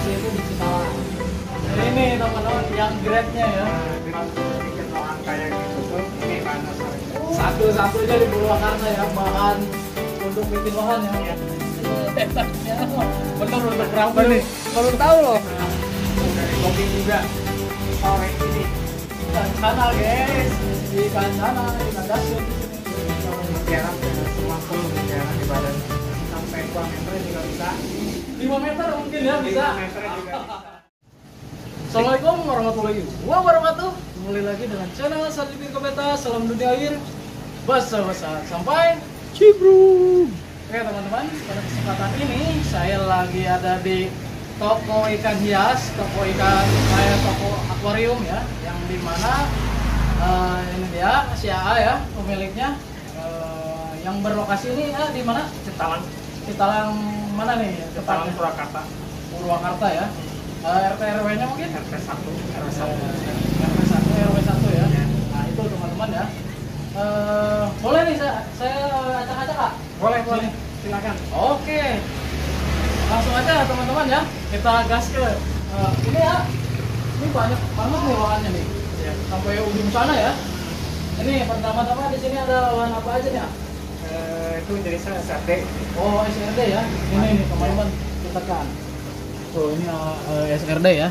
lokasi itu di Citalang. Ini teman-teman yang grade-nya ya. Bikin lohan kayak gitu tuh, ini bahan dasarnya. Satu-satunya di Purwakarta ya, bahan untuk bikin lohan ya. Bener untuk rambut nih. Baru tahu loh. Dari kopi juga. Sore ini. Ikan sana guys, ikan sana, ikan dasyat di sini. Mutiara semua full mutiara di badan. Sampai 2 meter juga bisa. 5 meter mungkin ya bisa. 5 meter juga bisa. Assalamualaikum warahmatullahi wabarakatuh. Kembali lagi dengan channel Sadipir Kopeta. Salam dunia air. Basa-basa sampai Cibruk. Oke teman-teman, pada kesempatan ini saya lagi ada di toko ikan hias, toko ikan kayak toko akuarium ya, yang dimana ini dia si AA ya pemiliknya, yang berlokasi ini di mana? Citalang. Citalang mana nih? Citalang Tepatnya? Purwakarta. Purwakarta ya. RT RW-nya mungkin? RT 1. RW 1 RW 1 ya. Nah itu teman-teman ya. Boleh nih saya acak-acak Kak? Boleh, boleh. Silakan. Oke, langsung aja teman-teman ya, kita gas ke ini ya. Ini banyak banget nih lohannya nih, Ya. sampai ujung sana ya. Ini pertama-tama di sini ada lohan apa aja nih? Itu jadi saya SRD. Oh SRD ya. Ini nih teman-teman kita kan. Tuh ini SRD ya.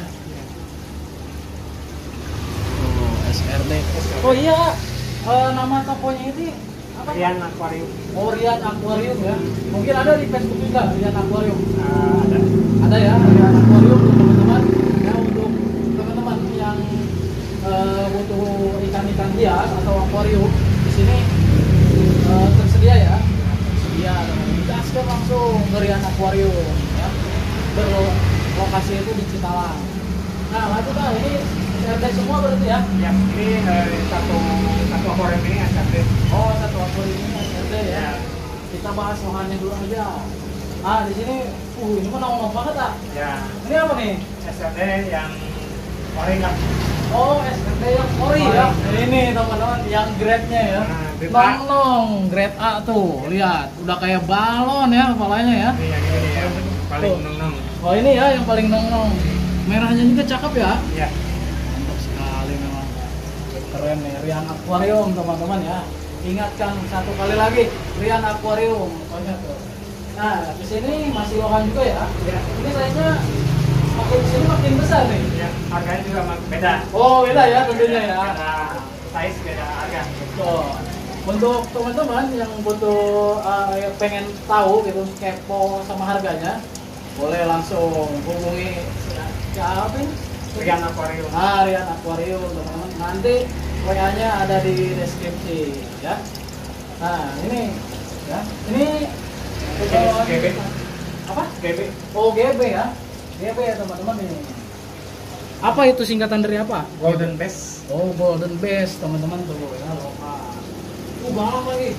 Oh SRD. Oh iya, nama tokonya ini apa? Rian Aquarium. Oh Rian Aquarium ya. Mungkin ada di Facebook juga Rian Aquarium. Ada. Ada ya Rian Aquarium untuk teman-teman. Ya untuk teman-teman yang butuh ikan-ikan hias atau akuarium di sini tersedia ya. Tersedia. Gaskan langsung ke Rian Aquarium ya. Berlokasi itu di Citalang. Nah lanjut Pak, ini SRD semua berarti ya? Ya, ini satu aquarium ini SRD. Oh satu akuarium ini SRD ya. Ya. Kita bahas lohannya dulu aja. Di sini, ini mah nongol banget ah. Ya, Ini apa nih? SRD yang Oringa. Oh, SRD yang ori ya. Ini teman-teman yang grade-nya ya. Nah, grade A. Nong, grade A tuh. Lihat, udah kayak balon ya kepalanya ya. Ini yang ini ya, paling Tuh. nong-nong. Oh, ini ya yang paling nong-nong. Merahnya juga cakep ya. Ya, Mantap sekali memang. Keren nih, Rian Aquarium teman-teman ya. Ingatkan satu kali lagi, Rian Aquarium pokoknya tuh. Nah, di sini masih lohan juga ya. ya, Ini size-nya makin di sini makin besar nih. ya. Harganya juga beda. Oh, beda ya tentunya ya. Beda size, beda harga. Betul. Untuk teman-teman yang butuh pengen tahu gitu kepo sama harganya, boleh langsung hubungi siapa ini? Rian Aquarium. Rian Aquarium teman-teman. Nanti WA-nya ada di deskripsi ya. Nah ini ya, ini GB. apa? GB. Oh GB ya, GB ya teman-teman ini. Apa itu singkatan dari apa? Golden Base. Oh Golden Base teman-teman tuh ya lokal. Balon lagi.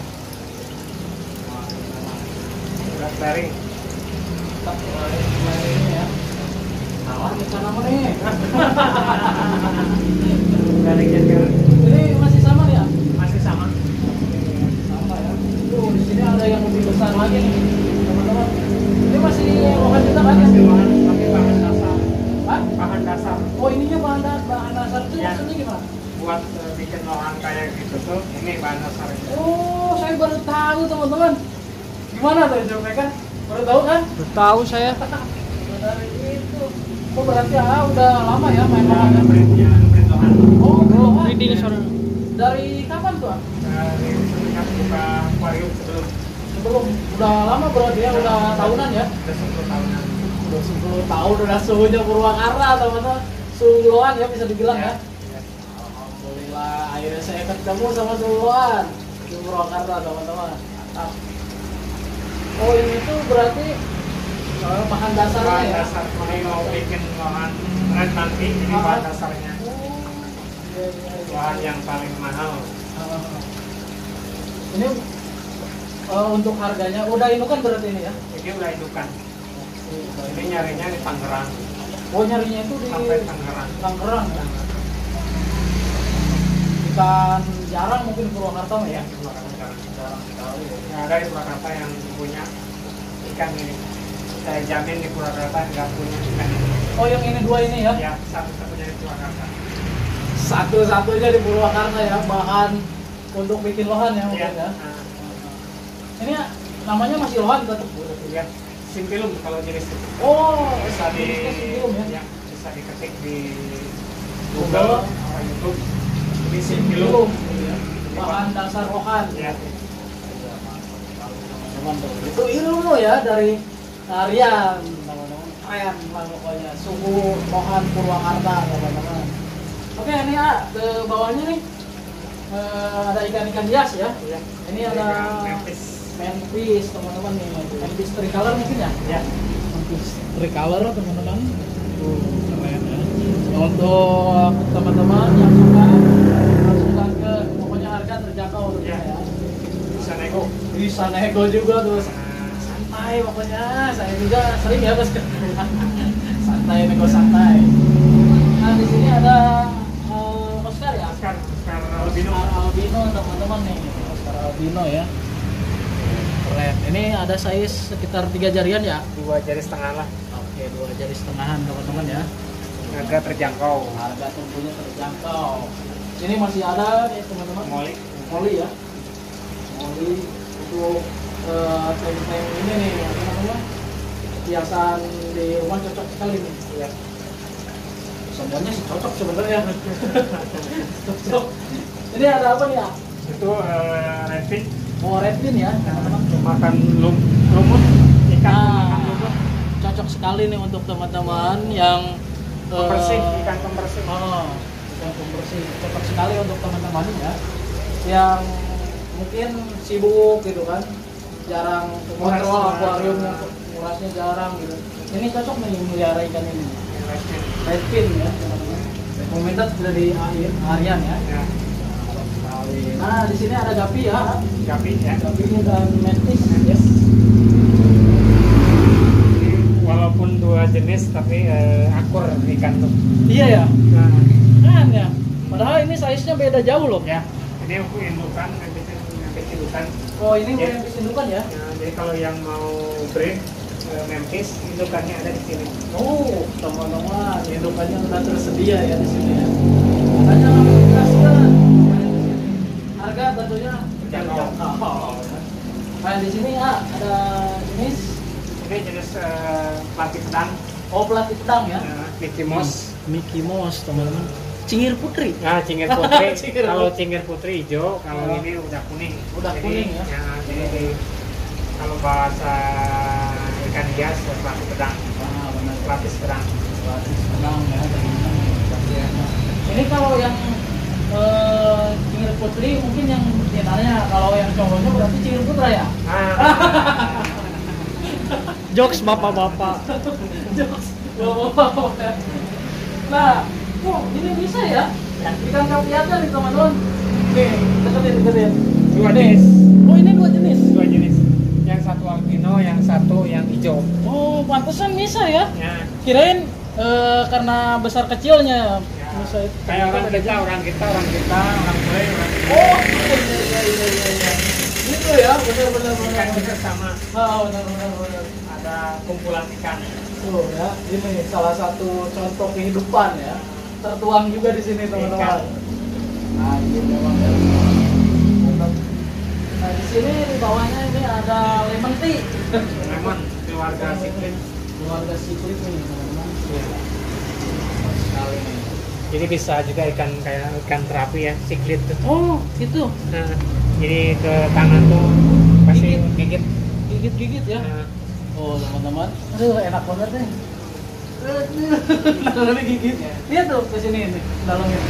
Berat bearing. Tak ini ya. Tawar ikan apa nih? Bearingnya sekarang Ini masih sama nih ya? masih sama. Sama ya. Tuh di sini ada yang lebih besar lagi nih teman-teman. Ini masih lohan juga kan? Masih pakai bahan dasar. Hah? Bahan dasar Oh ininya bahan dasar itu Ya. maksudnya gimana? buat bikin lohan kayak gitu tuh. Ini bahan dasarnya. Oh saya baru tahu teman-teman. Gimana tuh coba kan? Baru tahu kan? Tahu saya. Dari itu. Oh berarti udah lama ya main lohan ya? Print lohan. Oh lohan. Reading sore. Dari kapan tuh? Dari semenjak buka aquarium Sebelum udah lama berarti ya, udah tahunan ya? udah 10 tahunan. Udah 10 tahun udah suhunya Purwakarta teman-teman. Suhu lohan ya bisa dibilang ya. Ya. Alhamdulillah akhirnya saya ketemu sama suhu lohan di Purwakarta teman-teman. Mantap. Oh ini tuh berarti bahan dasarnya Bahan ya? dasar kalau mau bikin lohan red nanti ini bahan dasarnya. Oh, iya, iya, iya. Lohan yang paling mahal. Ini untuk harganya udah indukan berarti ini ya? Ini udah indukan. Ini nyarinya di Tangerang. Oh nyarinya itu di Sampai Tangerang. Tangerang ya? Ikan jarang mungkin di Purwakarta ya? Jarang sekali ya. Nggak ada di Purwakarta yang punya ikan ini. Saya jamin di Purwakarta nggak punya ikan ini. Oh yang ini dua ini ya? Ya, satu-satunya di Purwakarta. Satu-satunya di Purwakarta ya, bahan untuk bikin lohan ya mungkin ya. Ini namanya masih lohan tetap. Ya, Simpilum kalau jenis itu. Oh, Bisa di jenisnya Simpilum ya? bisa diketik di Google atau YouTube. Ini Simpilum, Simpilum. bahan dasar lohan. Ya. Teman-teman tuh, itu ilmu ya dari Rian, teman-teman. Keren lah pokoknya, suhu lohan Purwakarta, teman-teman. Oke, ini ya ke bawahnya nih ada ikan-ikan hias ya. Ya. Ini ada manfish, teman-teman nih. Manfish tricolor mungkin ya? Ya. Manfish tricolor, teman-teman. Keren ya. Untuk teman-teman yang suka ke pokoknya harga terjangkau tentunya ya. Bisa nego. Bisa nego juga tuh. Santai pokoknya. Saya juga sering ya bos. Santai nego santai. Nah di sini ada Oscar ya. Oscar albino. Oscar albino teman-teman nih. Oscar albino ya. Keren. Ini ada size sekitar 3 jarian ya. 2 jari setengah lah. Oke, 2 jari setengahan teman-teman ya. Harga terjangkau. Harga tentunya terjangkau. Sini masih ada nih teman-teman. Moli ya. Moli untuk tank ini nih apa namanya? Hiasan di rumah cocok sekali nih. Ya. Semuanya sih cocok sebenarnya. Cocok. Ini ada apa nih ya? Itu redfish. Oh, redfin ya, teman-teman. Makan lumut ikan makan lumut. Cocok sekali nih untuk teman-teman yang Pembersih, ikan pembersih. Oh, ikan pembersih cocok sekali untuk teman-teman ya yang mungkin sibuk gitu kan, jarang kontrol akuariumnya, ngurasnya jarang gitu. Ini cocok nih melihara ikan ini. Redfin ya teman-teman. Komentar sudah di Aryan ya. Ya. Nah di sini ada gapi ya. Gapi ya. Gapi dan mantis. Yes. Walaupun 2 jenis tapi akur ikan tuh. Iya ya. Nah, Kan ya. Padahal ini size-nya beda jauh loh. ya. Ini aku indukan, nanti indukan. Oh ini Ya. mantis indukan ya? Nah, jadi kalau yang mau breed Memphis, indukannya ada di sini. Oh, teman-teman, indukannya sudah tersedia ya di sini ya. Makanya kasihkan harga tentunya terjangkau. Nah di sini ya ada jenis Ini jenis pelatih pedang, oh pelatih pedang ya. Mickey Mouse. Mickey Mouse teman-teman. Cingir putri. Nah, cingir putri. Cingir Kalau cingir putri hijau, kalau ini udah kuning. Udah Jadi, kuning ya. Jadi kalau bahasa ikan hias pelatih pedang, Ah benar. pelapis pedang. Pelatih pedang ya teman-teman. Ini kalau yang cingir putri mungkin yang tinarnya, kalau yang cowoknya berarti cingir putra ya. Jokes bapak-bapak. Jokes. Bapak-bapak. Nah, oh ini bisa ya? Ikan kapiata nih teman-teman. Nih, deketin. Dua Nih. jenis. Oh ini 2 jenis. 2 jenis. Yang satu albino, yang satu yang hijau. Oh, pantesan bisa ya? Ya. Kirain karena besar kecilnya Ya. bisa itu. Kayak orang kita, orang bule, Oh, iya. Itu ya, benar. ikan juga sama. Oh, benar. Ada kumpulan ikan. Tuh ya, ini salah satu contoh kehidupan ya. Tertuang juga di sini teman-teman. Nah, ini memang ya. Nah, di sini di bawahnya ini ada lemon tea. Lemon, keluarga siklit. Keluarga siklit nih teman-teman. Ya. Sekali nih. Jadi bisa juga ikan kayak ikan terapi ya, siklit tuh. Oh, gitu. Nah, jadi ke tangan tuh pasti gigit. Gigit-gigit ya. Nah, Oh, teman-teman. Aduh, enak banget nih. Kalau digigit. Lihat tuh ke sini nih, dalamnya.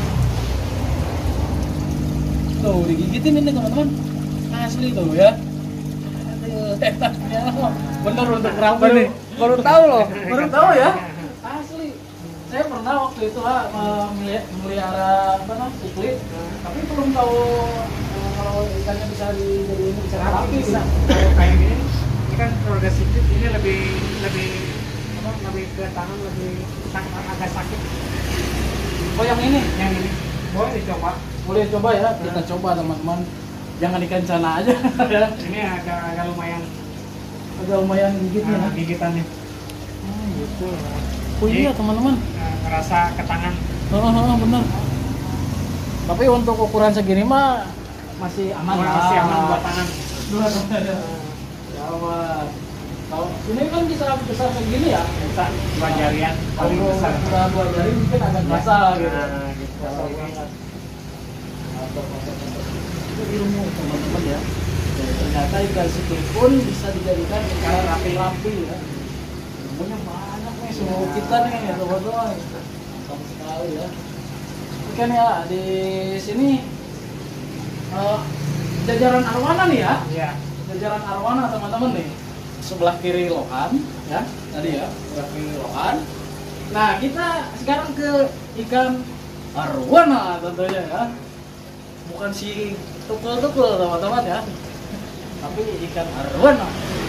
Tuh, digigitin ini teman-teman. Asli tuh ya. Aduh, enaknya. Bener untuk rambut nih. Baru tahu loh. Baru tahu ya? Asli. Saya pernah waktu itu melihara apa namanya siklit, tapi belum tahu kalau ikannya bisa dijadiin ikan terapi bisa. bisa. Kalau kayak gini, ini kan keluarga siklit ini lebih ke tangan agak sakit. Oh yang ini, Yang ini boleh dicoba. boleh coba ya, kita coba teman-teman. Jangan ikan sana aja ya. Ini agak lumayan Agak lumayan gigitnya. gigitannya. Gitu. Oh iya teman-teman. Ngerasa ke tangan. Benar. Tapi untuk ukuran segini mah masih aman lah. Masih aman buat tangan. Ya aman. Kalau ini kan bisa besar segini ya? Bisa 2 jarian paling Kalau besar. udah 2 jari mungkin agak basah gitu. Nah, gitu. Basah Ini banget. Mantap. Itu ilmu teman-teman ya. Jadi ternyata ikan sikil pun bisa dijadikan ikan rapi-rapi ya. Ilmunya banyak nih semua kita nih ya teman-teman. Mantap sekali ya. Oke nih ya di sini jajaran arwana nih ya. Iya. Jajaran arwana teman-teman nih. Sebelah kiri lohan ya tadi ya, sebelah kiri lohan. Nah kita sekarang ke ikan arwana tentunya ya, bukan si tukul-tukul teman-teman ya, tapi ikan arwana.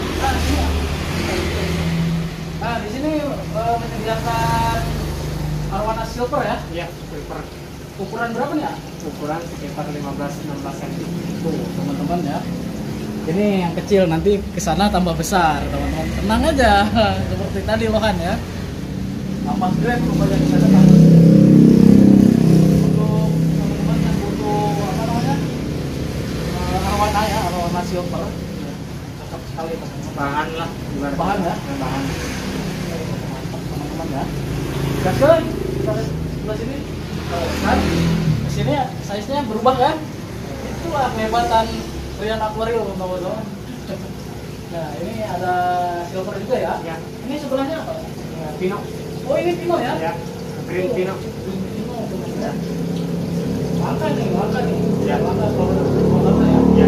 Nah di sini menyediakan arwana silver ya. Iya, silver. Ukuran berapa nih ya? Ukuran sekitar 15-16 cm. Tuh teman-teman ya. Ini yang kecil, nanti kesana tambah besar teman-teman. Tenang aja, seperti tadi lohan ya. Tambah grade rupanya kesana tambah. Untuk teman-teman yang butuh apa namanya arwana ya, arwana silver. Cocok sekali teman-teman. Bahan lah. Bahan ya? Bahan. Mantap teman-teman ya. Gaskan, kita sebelah sini. Kan, kesini size-nya berubah kan? Itulah kehebatan Rian Aquarium teman-teman. Nah ini ada silver juga ya. Ya. Ini sebelahnya apa? Pino. Oh ini Pino ya? Ya. Green Pino. Pino teman-teman. Langka nih. Ya. Langka kalau ya. Ya.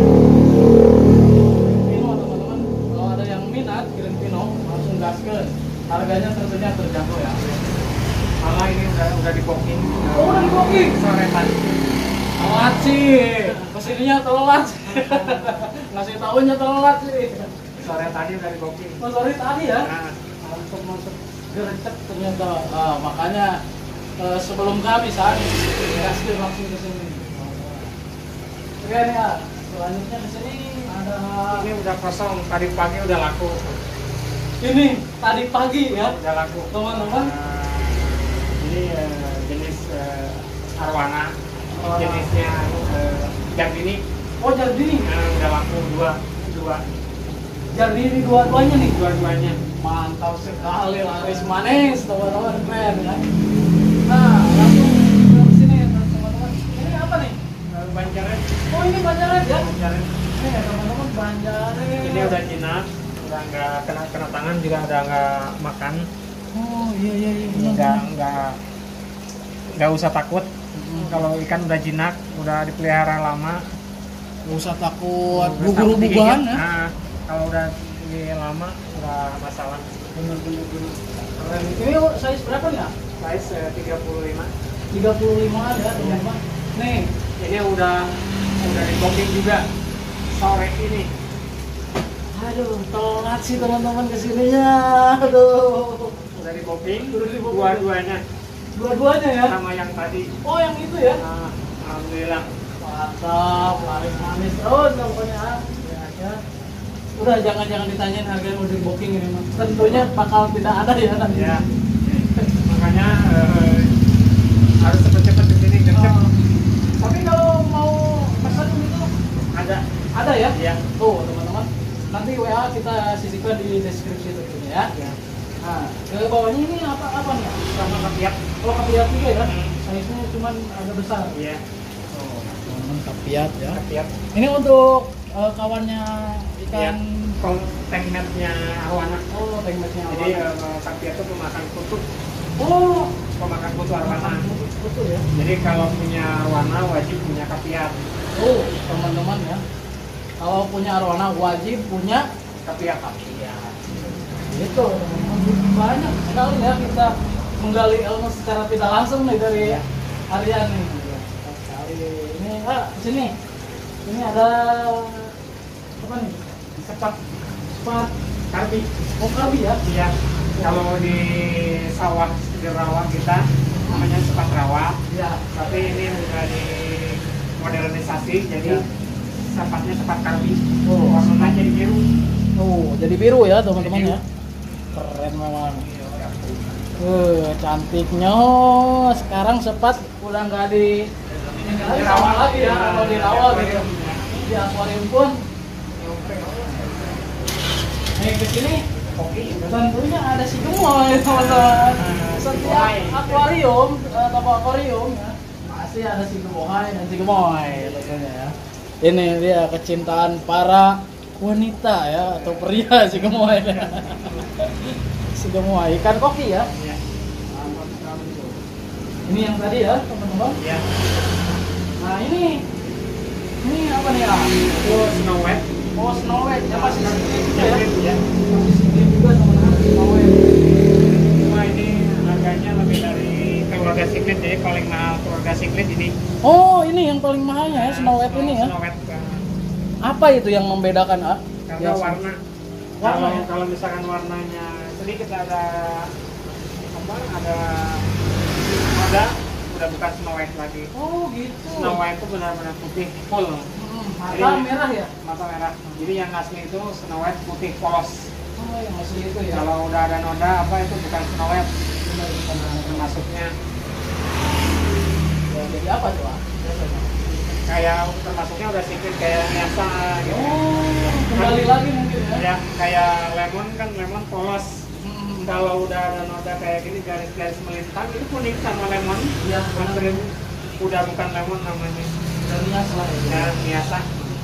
Pino teman-teman. Kalau ada yang minat kirim Pino langsung gaskeun. Harganya tentunya terjangkau ya. Malah ini udah di booking. Oh udah di booking. Sore tadi. Telat sih. Kesininya telat. Ngasih tahunya telat sih. Sore tadi udah di booking. Oh sorry tadi ya. Nah, Masuk gercep ternyata. Makanya sebelum kami saat kasih langsung ke sini. Oke nih ya. Selanjutnya di sini ada ini udah kosong. Tadi pagi udah laku. ini tadi pagi ya. Udah laku. Teman-teman. Ini jenis arwana. Arwana. Jenisnya Jardini. Oh Jardini. Udah laku dua. Jardini dua-duanya nih. Dua-duanya. Mantap sekali, laris manis teman-teman, keren ya. Nah langsung ke sini teman-teman. Ini apa nih? Banjaret. Oh ini banjaret ya? Banjaret. Ini ya teman-teman banjaret. Ini udah jinak. Udah nggak kena tangan juga udah nggak makan. Oh iya. Nggak usah takut. Kalau ikan udah jinak, udah dipelihara lama, Gak usah takut Nggak gugur takut bubuhan digigit. ya. Nah, kalau udah ini lama udah masalah. Bener. Keren. Ini size berapa nih ya? Size 35. 35an ya teman-teman. Nih, Ini udah di booking juga sore ini. aduh telat sih teman-teman kesininya. Aduh. Udah di booking. Udah di booking. Dua-duanya Dua-duanya ya? sama yang tadi. Oh yang itu ya? Nah, alhamdulillah. Mantap, laris manis terus pokoknya. Ya. Udah jangan ditanyain harga udah di booking ini Mas. Tentunya bakal tidak ada ya nanti. Ya. Makanya harus cepet-cepet di sini gercep. Tapi kalau mau pesan itu ada ya? Iya. Tuh teman-teman. Nanti WA kita sisipkan di deskripsi tentunya ya. Ya. Nah, ke bawahnya ini apa nih? Sama kapiat. Oh kapiat juga ya? Size-nya cuman agak besar. Iya. Oh, teman-teman kapiat ya. Kapiat. Ini untuk kawannya ikan. Tankmatnya arwana. Oh, tankmatnya Jadi kapiat itu pemakan kutu. Oh, Pemakan kutu arwana. betul ya. Jadi kalau punya arwana wajib punya kapiat. Oh, teman-teman ya. Kalau punya arwana wajib punya Kapiat. itu. Banyak sekali ya kita menggali ilmu secara tidak langsung nih dari Aryan nih. Sekali. Ini sini. Ini ada apa nih? Sepat Karbi. Oh, karbi ya? Iya. Kalau di sawah di rawa kita namanya sepat rawa. Iya. Tapi ini udah di modernisasi jadi sepatnya sepat karbi. Oh, Warnanya jadi biru. Oh, jadi biru ya teman-teman ya. Keren memang. Cantiknya. Sekarang sempat udah nggak di ini lagi sama lagi ya, kalau di rawa gitu. Di akuarium pun. Nih ke sini. Tentunya ada si gemoy teman-teman. Setiap akuarium, toko akuarium ya, pasti ada si gemoy dan si gemoy tentunya ya. Ini dia kecintaan para wanita ya atau pria si gemoy. Si gemoy ikan koki ya. Ini yang tadi ya teman-teman. Ya. Nah ini apa nih ya? Oh, Snow White. Oh, Snow White ya masih sedikit juga ya. Ya. Masih sedikit juga teman-teman Snow White. Cuma ini harganya lebih dari keluarga Signet, jadi paling mahal keluarga Signet ini. Oh, ini yang paling mahalnya ya Snow White ini ya. Snow White. Apa itu yang membedakan ah? Karena warna. Warna ya? Kalau misalkan warnanya sedikit ada noda, udah bukan Snow White lagi. Oh, gitu. Snow White itu benar-benar putih full. Mata Jadi- merah ya? Mata merah. Jadi yang asli itu Snow White putih polos. Oh, yang asli itu ya. Kalau udah ada noda apa itu bukan Snow White. Termasuknya Ya, jadi apa tuh ah? Biasanya? kayak termasuknya udah sedikit kayak biasa gitu. Oh, kembali lagi mungkin ya. Ya kayak lemon kan lemon polos. Hmm. Kalau udah ada noda kayak gini garis-garis melintang itu kuning sama lemon. Iya, Anterin udah bukan lemon namanya. dan nias lah ya. Ya biasa.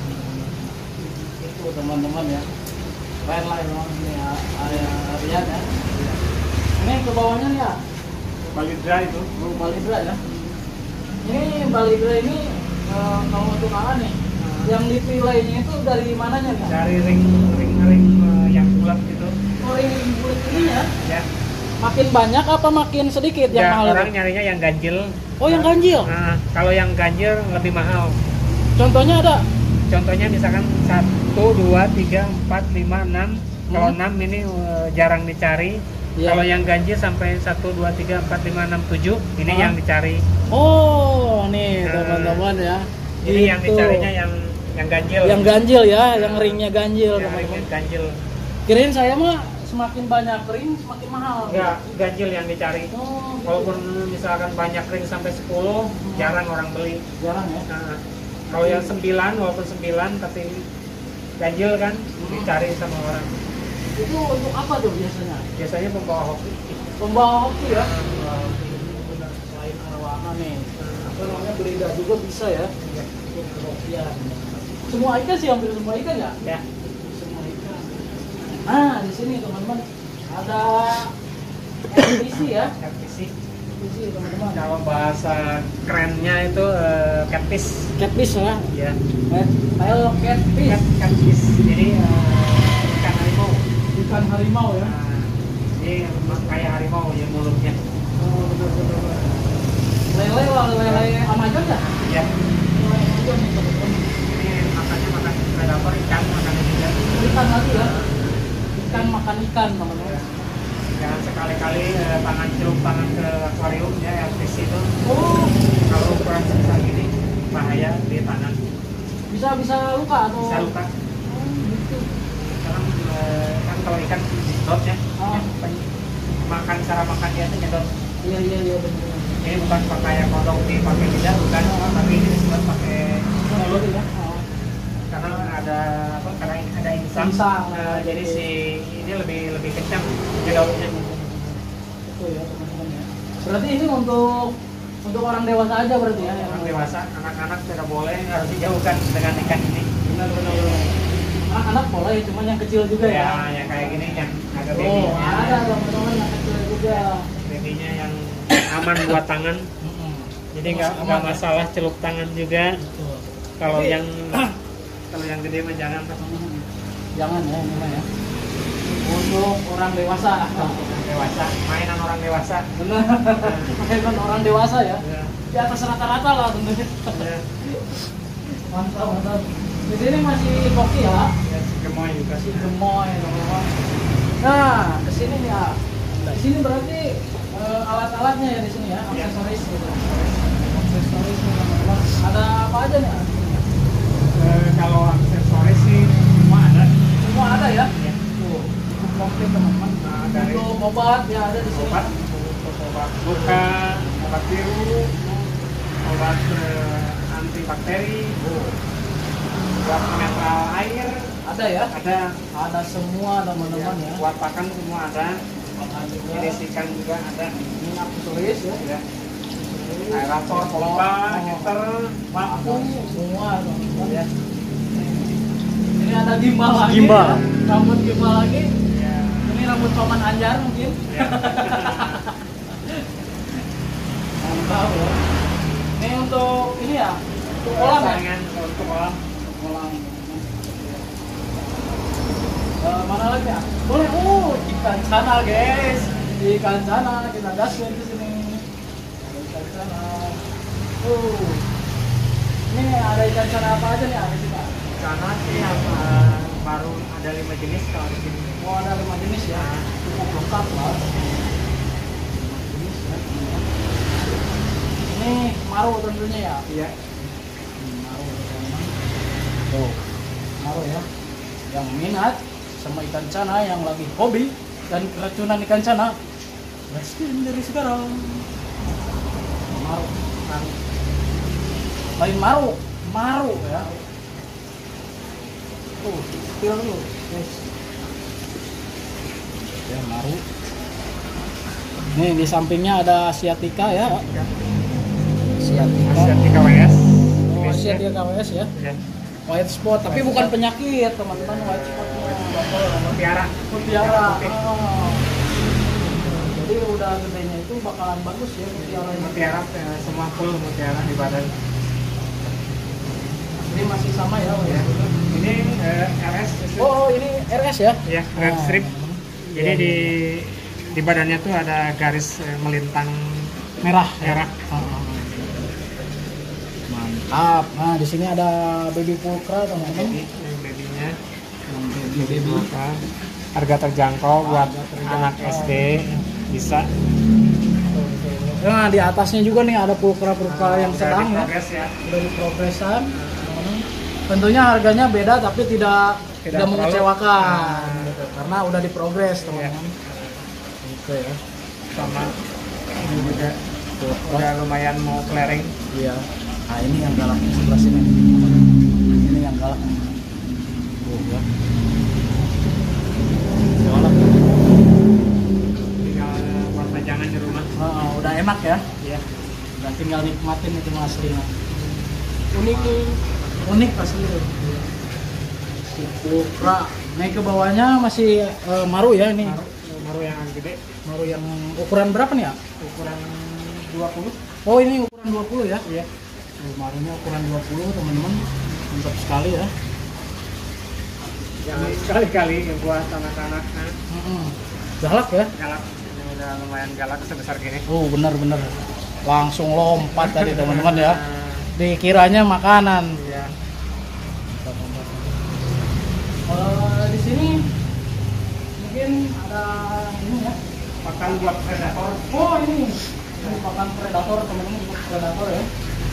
Itu teman-teman ya. Keren lah emang ini ya, area Rian ya. Ini ke bawahnya nih ya. Balidra itu. Balidra ya. Ini Balidra ini kalau untuk apa nih? Yang dipilihnya itu dari mananya nih? Dari ring yang bulat gitu. Oh, ini bulat ini ya. Ya. Makin banyak apa makin sedikit yang Ya, mahal? orang itu? nyarinya yang ganjil. Oh, yang ganjil. Nah, kalau yang ganjil lebih mahal. Contohnya ada. Contohnya misalkan 1, 2, 3, 4, 5, 6. Kalau 6 ini jarang dicari. Iya. Kalau yang ganjil sampai 1, 2, 3, 4, 5, 6, 7 ini Ah. yang dicari. Oh, nih Nah, teman-teman ya. Jadi yang Gitu. dicarinya yang ganjil. Yang ganjil ya, yang ringnya ganjil Ya, teman-teman. yang ganjil. Kirain saya mah semakin banyak ring semakin mahal. Enggak, ganjil yang dicari. Oh, gitu. Walaupun misalkan banyak ring sampai 10, jarang orang beli. Jarang ya. Nah, kalau yang 9, walaupun 9 tapi ganjil kan dicari sama orang. Itu untuk apa tuh biasanya? Biasanya pembawa hoki. Pembawa hoki ya. Benar, selain arwana nih. Apa namanya berida juga bisa ya. Untuk hokian. Semua ikan sih, hampir semua ikan ya. Ya. Semua ikan. Nah, di sini teman-teman ada FPC ya. FPC. FPC teman-teman. Kalau bahasa kerennya itu catfish. Catfish ya. Ya. Tail catfish. Catfish. Jadi ikan harimau. Ikan harimau ya. Nah, ini kayak harimau ya mulutnya. Oh, betul-betul. Lele lah, lele Amazon ya? Ya. Lele Amazon nih teman-teman. Ini makannya makan predator ikan makannya juga. Ikan lagi ya. Ikan makan ikan teman-teman. Jangan sekali-kali celup tangan ke akuarium ya FPC itu. Oh, Kalau ukuran sebesar gini bahaya di tangan. bisa luka atau? Bisa luka. Oh, gitu. Sekarang kan kalau ikan nyedot ya. Ah. Makan cara makan dia itu nyedot. Iya benar. Ini bukan pakai kodok dipakai lidah bukan, tapi ini disebut pakai mulut ya. karena ada apa? Karena ada insang. Insang. Jadi si ini lebih kencang nyedotnya. Itu ya teman-teman ya. Berarti ini untuk orang dewasa aja berarti ya? Orang dewasa, anak-anak tidak boleh, harus dijauhkan dengan ikan ini. Benar. Anak-anak boleh, cuma yang kecil juga ya? Ya, yang kayak gini yang agak Oh, babynya. ada teman-teman yang kecil juga. Babynya yang aman buat tangan. Jadi nggak masalah celup tangan juga. Betul. Kalau Tapi- yang gede mah jangan. Jangan ya ini mah ya. Untuk orang dewasa. Orang dewasa, mainan orang dewasa. Benar. Mainan orang dewasa ya. Ya, Di atas rata-rata lah tentunya. ya, Mantap. Di sini masih koki ya. ya, si gemoy juga Si sih. gemoy teman-teman. Nah, ke sini ya. Di sini berarti alat-alatnya ya di sini ya, Ya. aksesoris gitu. Aksesoris nih, teman-teman. Ada apa aja nih? Kalau aksesoris sih semua ada. Semua ada ya. Ya. Tuh, cukup komplit teman-teman. Nah, dari Untuk obat ya ada di sini. obat, obat luka, obat biru, obat anti bakteri, obat netral air, Ada ya? ada Ada semua teman-teman ya. buat pakan semua ada, Pakan juga. jenis ikan juga ada. Ini aku tulis ya. Ya. Aerator, pompa, heater, Vakum semua teman-teman. ya. Ini ada gimbal lagi. Gimbal. Ya. Rambut gimbal lagi. Ya. Ini rambut paman Anjar mungkin. Ya. Mantap ya. Ini untuk ini ya. Untuk kolam ya. Saringan untuk kolam. Kolam. Mana lagi ya? Boleh. Ikan sana guys. Ikan sana kita gaskan di sini. Ikan sana. Ini ada ikan sana apa aja nih? Ada sih Pak. Karena sih baru ada 5 jenis kalau di sini. Oh ada 5 jenis ya. Cukup lengkap lah. 5 jenis ya. Ini maru tentunya ya. Iya. Maru teman-teman. Tuh, maru ya. Yang minat sama ikan cana yang lagi hobi dan keracunan ikan cana, gaskin dari sekarang. Maru, maru. Lain maru, maru ya. Spill dulu, guys. Ya maru. Nih di sampingnya ada asiatica ya. Asiatica. Asiatica WS. Oh, asiatica KWS ya. Ya. White spot, tapi bukan penyakit teman-teman. White spot Mutiara. mutiara. Jadi udah gedenya itu bakalan bagus ya mutiara ini. Mutiara semua full mutiara di badan. Ini masih sama ya. Ya. Ini RS. Oh ini RS ya? Ya, red Nah. strip. Jadi di badannya tuh ada garis melintang Merah. merah. Mantap. Nah di sini ada baby pulcra teman-teman. Babynya. Baby. Harga terjangkau buat Harga terjangkau. anak SD bisa. Nah di atasnya juga nih ada pulcra yang sedang ya. Progres ya. Dari progresan. Tentunya harganya beda tapi tidak terlalu- mengecewakan Nah. gitu. Karena udah diprogres teman-teman. Oke ya. Sama ini juga udah lumayan mau clearing. Iya. Nah ini yang galak sebelah sini. Ini yang galak. Ya. Galak. Tinggal buat pajangan di rumah. Udah enak ya. Ya. Udah tinggal nikmatin itu aslinya. Unik nih. Unik pasti itu. Si pulcra. Naik ke bawahnya masih maru ya ini. Baru yang gede Maru yang ukuran berapa nih ya? ukuran 20. Oh ini ukuran 20 ya? Iya. Marunya ukuran 20 teman-teman. Mantap sekali ya. Yang sekali-kali buat anak-anak Galak ya? galak. Ini udah lumayan galak sebesar gini. Oh bener-bener. Langsung lompat tadi teman-teman ya. Nah, Dikiranya makanan. iya. Di sini mungkin ada ini ya. Pakan buat predator. Oh ini pakan predator teman-teman, untuk predator ya.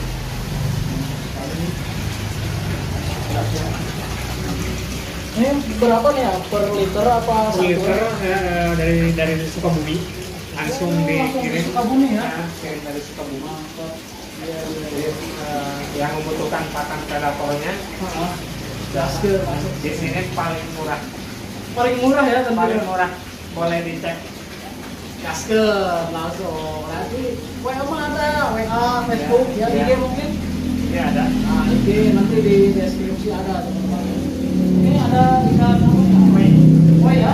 Ini berapa nih ya? Per liter apa? Per liter dari Sukabumi langsung dikirim. Sukabumi ya? Nah, kirim dari Sukabumi. Mantap. Iya, Jadi yang membutuhkan pakan predatornya Gaskil masuk. di sini paling murah. Paling murah ya tentunya. Paling murah. Boleh dicek. Gaskil langsung. Nanti WA mah ada, WA, Facebook, ya, Iya. IG mungkin. Ini ada. Nah, IG nanti di deskripsi ada teman-teman. Ini ada ikan apa? Koi ya?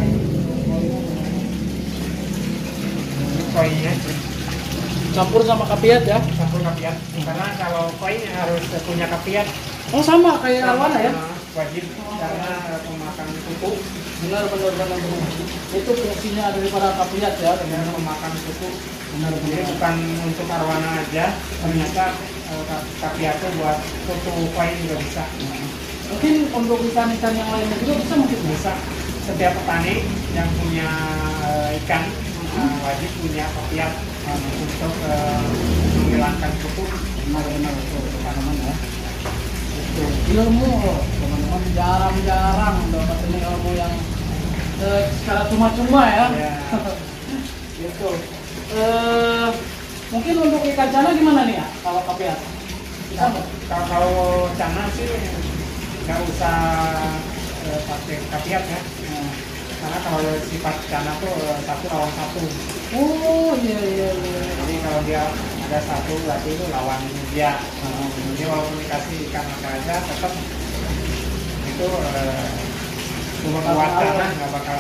Koinnya Campur sama kapiat ya? campur kapiat. Karena kalau koin harus punya kapiat. Oh sama kayak arwana ya? Wajib karena pemakan kuku. Benar. Itu fungsinya daripada kapiat ya Dengan teman-teman. memakan kuku. Benar. Jadi bukan untuk arwana aja. Ternyata kapiat itu buat kuku koin juga bisa. Mungkin untuk ikan-ikan yang lainnya juga bisa mungkin Bisa. Setiap petani yang punya ikan wajib punya kapiat untuk menghilangkan kuku. Benar itu teman-teman ya. Itu ilmu teman-teman, jarang-jarang dapat ini ilmu yang secara cuma-cuma ya. Ya. Gitu. Mungkin untuk ikan cana gimana nih ya kalau Kapiat? Bisa nggak? Kalau cana sih nggak usah pakai kapiat ya. Nah. Karena kalau sifat cana tuh satu lawan satu. Oh iya iya iya. Jadi kalau dia ada satu berarti itu lawan dia. Jadi walaupun dikasih ikan apa aja tetap itu buat cana nggak bakal.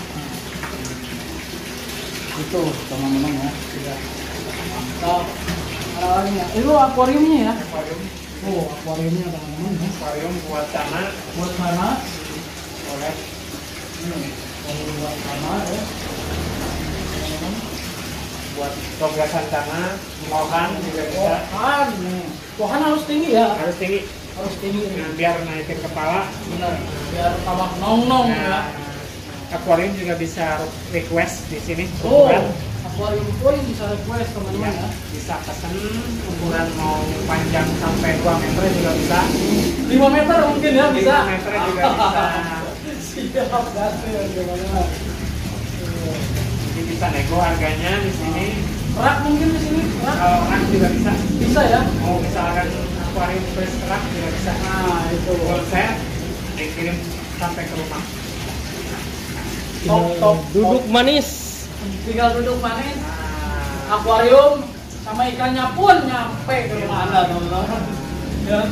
Itu teman-teman ya. Tidak. Mantap. Itu akuariumnya ya. Akuarium, Oh akuariumnya teman-teman ya. akuarium buat cana Buat mana? oleh Kalau buat mana ya? Teman-teman. buat progresan cana, lohan juga bisa. Wahan nih. Wahan harus tinggi ya. Harus tinggi. Harus tinggi. Nah, biar naikin kepala. Benar. Biar tambah nong-nong ya. Nah, akuarium juga bisa request di sini Oh, ukuran. akuarium pun bisa request teman-teman ya. Bisa pesen ukuran mau panjang sampai 2 meter juga bisa. 5 meter mungkin ya bisa. 5 meter juga bisa. Siap gasnya gimana? Jadi bisa nego harganya di sini. Rak mungkin di sini. Rak Kalau rak juga bisa. bisa ya. Mau misalkan akuarium plus rak juga bisa. Nah itu. Konsep dikirim sampai ke rumah. Top. Duduk manis. Tinggal duduk manis. Nah, Akuarium sama ikannya pun nyampe ke rumah Anda teman-teman. Ya.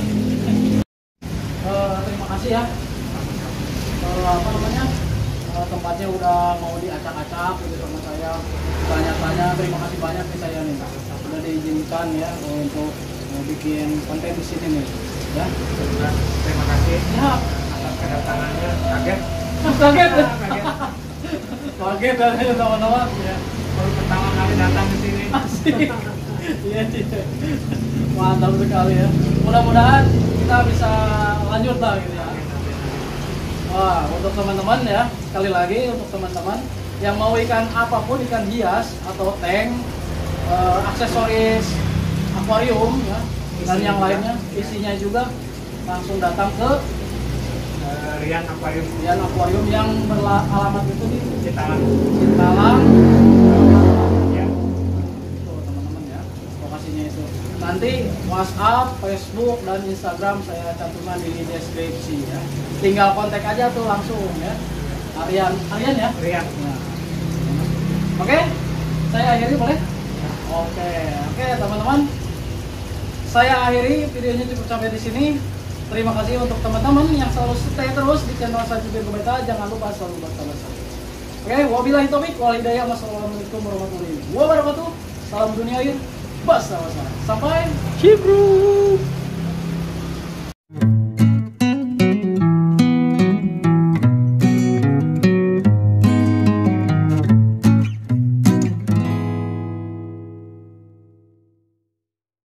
Terima kasih ya. Apa namanya? Tempatnya udah mau diacak-acak gitu sama saya. Banyak-banyak terima kasih banyak nih saya nih. Sudah diizinkan ya untuk bikin konten di sini nih. Ya. terima kasih Ya. atas kedatangannya. Kaget. Kaget. Kaget. Kaget ya teman-teman. Ya. Baru pertama kali datang ke sini. Asik. Iya, iya. Mantap sekali ya. Mudah-mudahan kita bisa lanjut lah gitu ya. Wah, untuk teman-teman ya, sekali lagi untuk teman-teman yang mau ikan apapun, ikan hias atau tank, aksesoris akuarium ya, dan Isinya yang juga. lainnya, isinya juga langsung datang ke Rian Aquarium Dian Akuarium yang beralamat itu di Citalang. Cintalang. Ya. Itu teman-teman ya, lokasinya itu. Nanti WhatsApp, Facebook, dan Instagram saya cantumkan di deskripsi ya. Tinggal kontak aja tuh langsung ya. Aryan ya. Rian. Ya. Oke, saya akhiri boleh? Oke teman-teman. Saya akhiri videonya cukup sampai di sini. Terima kasih untuk teman-teman yang selalu stay terus di channel saya Jubir Beta. Jangan lupa selalu bersama-sama. Oke, wabillahi taufik wal hidayah. Wassalamualaikum warahmatullahi wabarakatuh. Salam dunia air. Bersama-sama. Sampai Cibru.